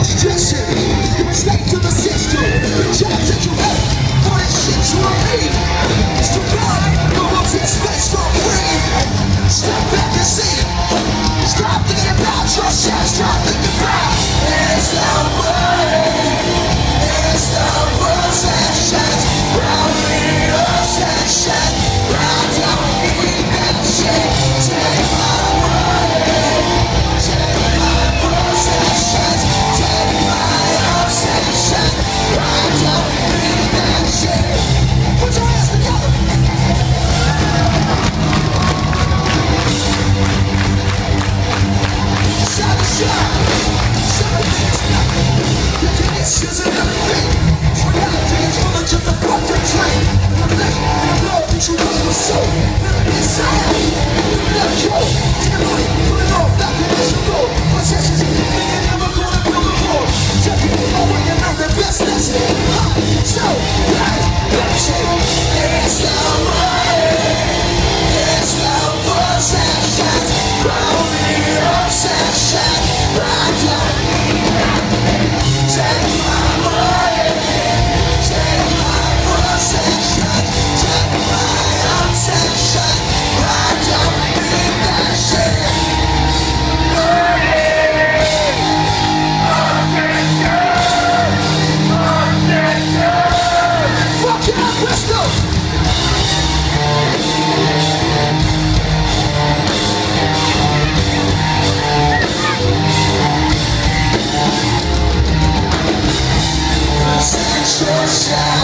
restriction. You mistake to the system. The job that you hate for the shit you don't need. It's too bad, no one takes space for free. Step back and see. Stop thinking about your shit. Stop thinking about it's the way. It's the possessions. Round me obsession. Round don't need that shit. Take my money. Take my possessions. Take my obsession. Round don't need that shit. Put your hands together. Shot a shot. Something is nothing. You can issues and everything. Reality is full of just a perfect train. I'm late, I'm low, you know your soul. Inside, you love you. Take a money, put it off, like a miserable. Possessions, you're never gonna build a wall. Check it, my way, you know the best lesson. Hot, so, right, shit. It's the way. It's the possessions. Round me obsession. Right down. Take my money. Take my possession. Take my obsession. I don't need that shit. Fuck yeah, Bristol! Central Shine.